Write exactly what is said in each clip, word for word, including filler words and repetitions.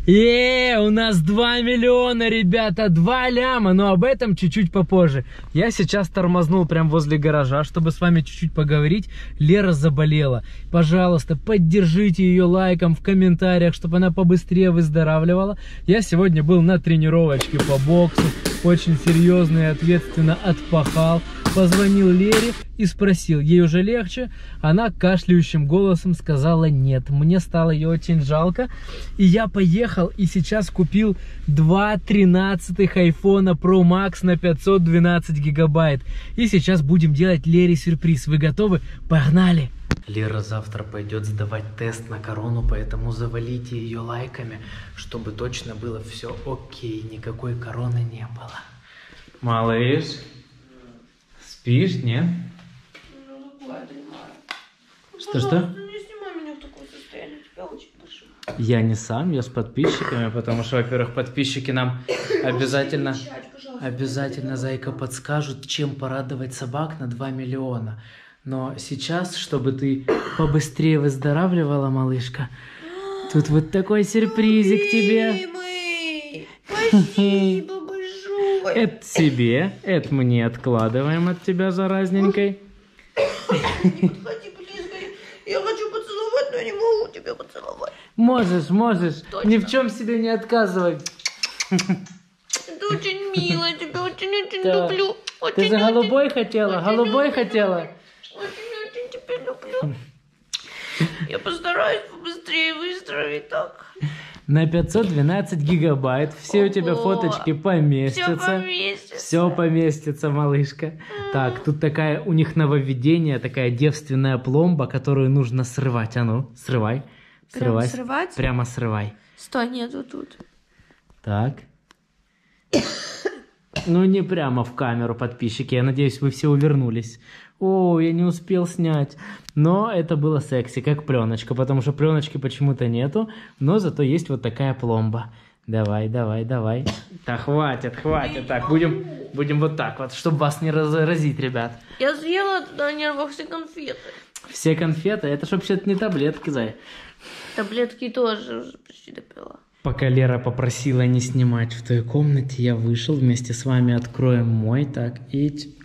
Е, у нас два миллиона, ребята, два ляма, но об этом чуть-чуть попозже. Я сейчас тормознул прям возле гаража, чтобы с вами чуть-чуть поговорить. Лера заболела. Пожалуйста, поддержите ее лайком в комментариях, чтобы она побыстрее выздоравливала. Я сегодня был на тренировочке по боксу, очень серьезно и ответственно отпахал. Позвонил Лере и спросил, ей уже легче? Она кашляющим голосом сказала нет. Мне стало ее очень жалко. И я поехал и сейчас купил два тринадцатых айфона Pro Max на пятьсот двенадцать гигабайт. И сейчас будем делать Лере сюрприз. Вы готовы? Погнали! Лера завтра пойдет сдавать тест на корону, поэтому завалите ее лайками, чтобы точно было все окей, никакой короны не было. Малыш, спишь, нет? Что-что? Не снимай меня в такое состояние, тебя очень прошу. Я не сам, я с подписчиками, потому что, во-первых, подписчики нам обязательно, обязательно, зайка, подскажут, чем порадовать собак на два миллиона. Но сейчас, чтобы ты побыстрее выздоравливала, малышка, тут вот такой сюрпризик тебе. Спасибо большое. Это себе, это мне откладываем от тебя заразненькой. Не подходи близко, я хочу поцеловать, но не могу тебя поцеловать. Можешь, можешь, Точно. ни в чем себе не отказывай. Это очень мило, я тебя очень-очень Да. люблю. Очень, Ты за очень, голубой хотела, очень голубой люблю. хотела. Очень-очень тебя люблю. Я постараюсь побыстрее выздороветь так. На пятьсот двенадцать гигабайт. Все у тебя Ого. фоточки поместятся. Все поместится. Все поместится, малышка. Так, тут такая у них нововведение, такая девственная пломба, которую нужно срывать. А ну, срывай. Прямо Срывай. срывать? Прямо срывай. Стой, нету тут. Так. Ну, не прямо в камеру, подписчики. Я надеюсь, вы все увернулись. О, я не успел снять. Но это было секси, как пленочка, потому что пленочки почему-то нету. Но зато есть вот такая пломба. Давай, давай, давай. Так, хватит, хватит. Так, будем, будем вот так вот, чтобы вас не разразить, ребят. Я съела на нервах все конфеты. Все конфеты, это ж вообще-то не таблетки, зай. Таблетки тоже уже почти допила. Пока Лера попросила не снимать в той комнате, я вышел, вместе с вами откроем мой. Так, и...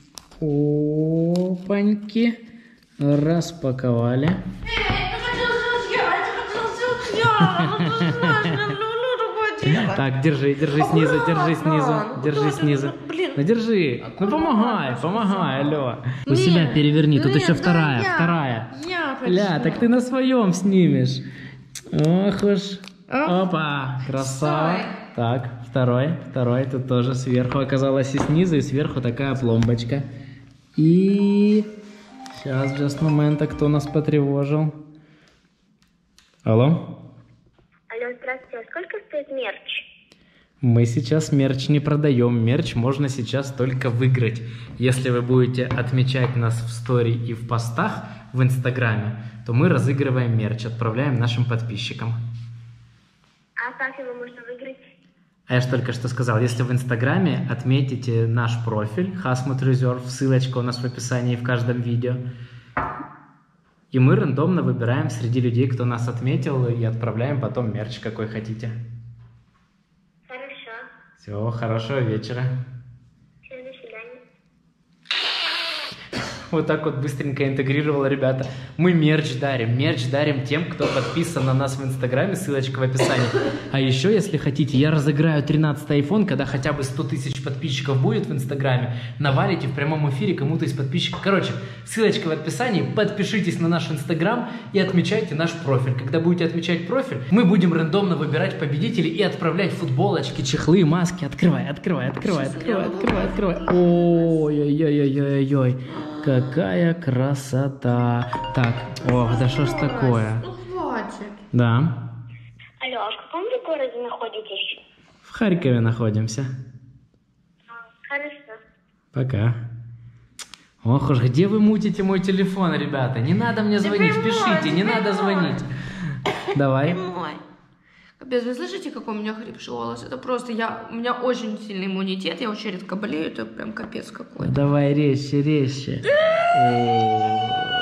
Опаньки. Распаковали. Эй, я хотела сделать я, я хотела сделать я. Ну, ты знаешь, я люблю такое дело. Так, держи, держи снизу, держи снизу, Аккуратно, держи ну, снизу. блин. Ну держи, ну помогай, помогай, алло. У себя Нет, переверни, тут нет, еще да вторая, я. вторая. Я хочу. Ля, так ты на своем снимешь. Ох уж. А? Опа, красава. Стой. Так, второй, второй, тут тоже сверху оказалось и снизу, и сверху такая пломбочка. И... Сейчас, just момента, кто нас потревожил. Алло? Алло, здравствуйте. А сколько стоит мерч? Мы сейчас мерч не продаем. Мерч можно сейчас только выиграть. Если вы будете отмечать нас в стори и в постах в Инстаграме, то мы разыгрываем мерч, отправляем нашим подписчикам. А как его можно выиграть? А я же только что сказал, если в Инстаграме отметите наш профиль Hasmut Reserve, ссылочка у нас в описании в каждом видео, и мы рандомно выбираем среди людей, кто нас отметил, и отправляем потом мерч, какой хотите. Хорошо. Все, хорошего вечера. Все, до свидания. Вот так вот быстренько интегрировала, ребята. Мы мерч дарим. Мерч дарим тем, кто подписан на нас в Инстаграме. Ссылочка в описании. А еще, если хотите, я разыграю тринадцатый айфон, когда хотя бы сто тысяч подписчиков будет в Инстаграме. Навалите в прямом эфире кому-то из подписчиков. Короче, ссылочка в описании. Подпишитесь на наш Инстаграм и отмечайте наш профиль. Когда будете отмечать профиль, мы будем рандомно выбирать победителей и отправлять футболочки, чехлы, маски. Открывай, открывай, открывай, открывай, открывай, открывай. Ой-ой-ой-ой-ой. Какая красота. Так, ох, да что ж такое? Ну хватит. Да. Алло, а в каком вы городе находитесь? В Харькове находимся. Хорошо. Пока. Ох уж, где вы мутите мой телефон, ребята? Не надо мне звонить, прямой, пишите, не ты надо прямой. звонить. Давай. Прямой. Капец, вы слышите, какой у меня хрипший голос? Это просто я, у меня очень сильный иммунитет, я очень редко болею, это прям капец какой. Давай резче, резче. О.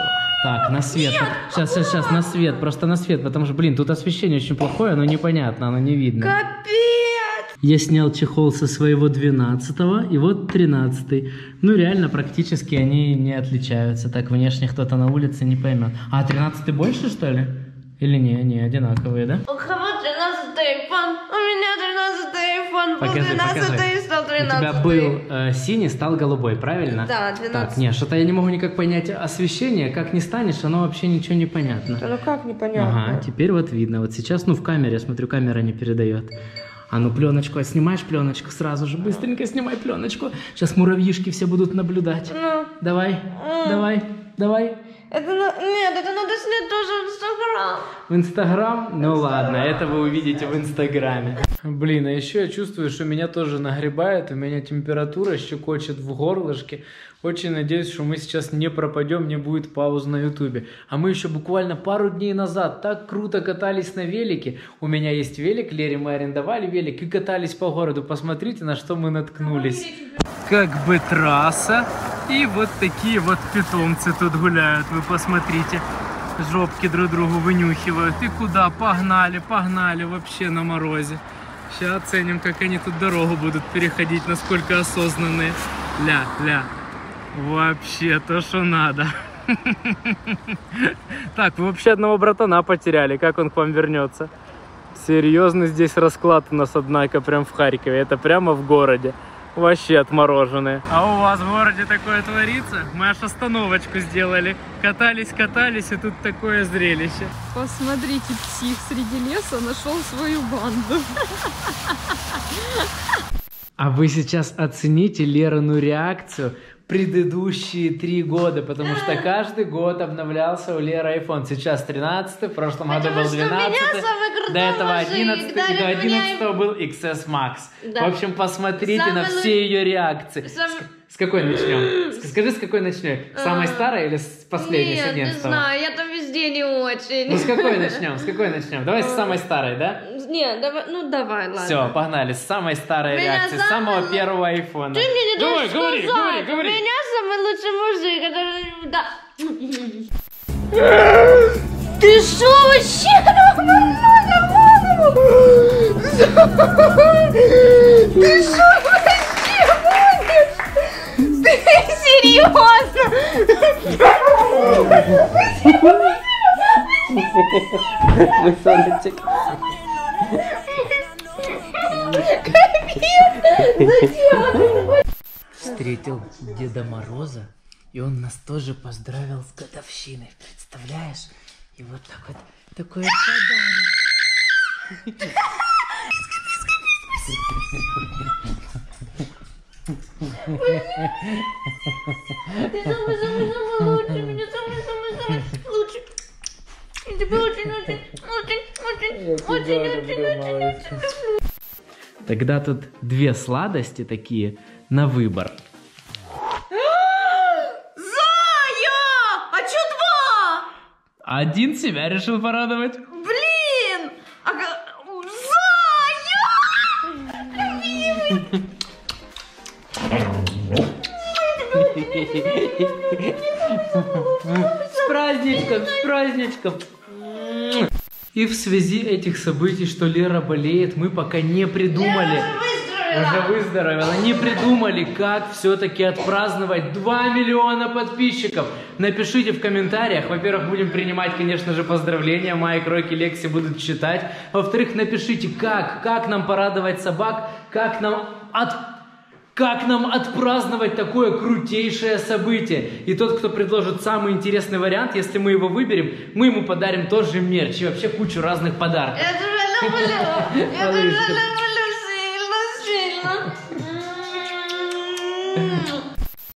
Так, на свет. Сейчас, сейчас, сейчас, на свет. Просто на свет, потому что, блин, тут освещение очень плохое, оно непонятно, оно не видно. Капец! Я снял чехол со своего двенадцатого, и вот тринадцатый. Ну, реально, практически они не отличаются. Так, внешне кто-то на улице не поймет. А, тринадцатый больше, что ли? Или не, не, одинаковые, да? У кого тринадцатый iPhone? У меня тринадцатый iPhone. Был Покажи, двенадцатый покажи. и стал У тринадцатый. тебя был э, синий, стал голубой, правильно? Да, двенадцатый. Так, нет, что-то я не могу никак понять освещение. Как не станешь, оно вообще ничего не понятно. Ну как непонятно? Ага, теперь вот видно. Вот сейчас, ну, в камере, я смотрю, камера не передает. А ну, пленочку, а снимаешь пленочку сразу же, быстренько снимай пленочку. Сейчас муравьишки все будут наблюдать. Ну. Давай, Mm. давай, давай. Это на... Нет, это надо снять тоже в Инстаграм. В Инстаграм? Ну ладно, это вы увидите в Инстаграме. Блин, а еще я чувствую, что меня тоже нагребает, у меня температура щекочет в горлышке. Очень надеюсь, что мы сейчас не пропадем, не будет пауз на ютубе. А мы еще буквально пару дней назад так круто катались на велике. У меня есть велик, Лере мы арендовали велик и катались по городу. Посмотрите, на что мы наткнулись. Как бы трасса. И вот такие вот питомцы тут гуляют. Вы посмотрите. Жопки друг другу вынюхивают. И куда? Погнали, погнали вообще на морозе. Сейчас оценим, как они тут дорогу будут переходить, насколько осознанные. Ля, ля. Вообще то, что надо. Так, вы вообще одного братана потеряли. Как он к вам вернется? Серьезный здесь расклад у нас, однако, прям в Харькове. Это прямо в городе. Вообще отмороженные. А у вас в городе такое творится? Мы аж остановочку сделали. Катались, катались, и тут такое зрелище. Посмотрите, псих среди леса нашел свою банду. А вы сейчас оцените Лерину реакцию предыдущие три года, потому что каждый год обновлялся у Леры iPhone. Сейчас тринадцатый, в прошлом году был двенадцатый, до этого одиннадцатый, и до одиннадцатого был икс эс Max. Да. В общем, посмотрите Самый на лу- все ее реакции. Сам- С, с какой начнем? С- Скажи, с какой начнем? С самой старой или с последней, с Нет, не одиннадцатого? знаю, я там везде не очень. Ну, с какой начнем? С какой начнем? Давай с самой старой, да? Нет, давай, ну давай, ладно. Все, погнали. С самой старой Меня реакции, с самый самого лу- первого айфона. Ты мне не Давай, даешь говори, сказать. говори, говори. У меня самый лучший мужик, который... Да. Ты что вообще? Ты что вообще будешь? Ты серьезно? Высоночек. Встретил Деда Мороза, и он нас тоже поздравил с годовщиной. Представляешь? И вот так вот такой подарок. Ты самый-самый-самый лучший, меня самый-самый-самый лучший. Я тебя очень-очень, очень-очень, очень-очень-очень люблю. Тогда тут две сладости такие на выбор. Зая! А чё два? Один себя решил порадовать. Блин! А... га- Зая! С праздничком, с праздничком. И в связи этих событий, что Лера болеет, мы пока не придумали. Уже выздоровела. Не придумали, как все-таки отпраздновать два миллиона подписчиков. Напишите в комментариях. Во-первых, будем принимать, конечно же, поздравления. Майк, Рокки, Лекси будут читать. Во-вторых, напишите, как, как нам порадовать собак, как нам от... Как нам отпраздновать такое крутейшее событие? И тот, кто предложит самый интересный вариант, если мы его выберем, мы ему подарим тоже мерч и вообще кучу разных подарков. Я тебя люблю! Я тебя люблю!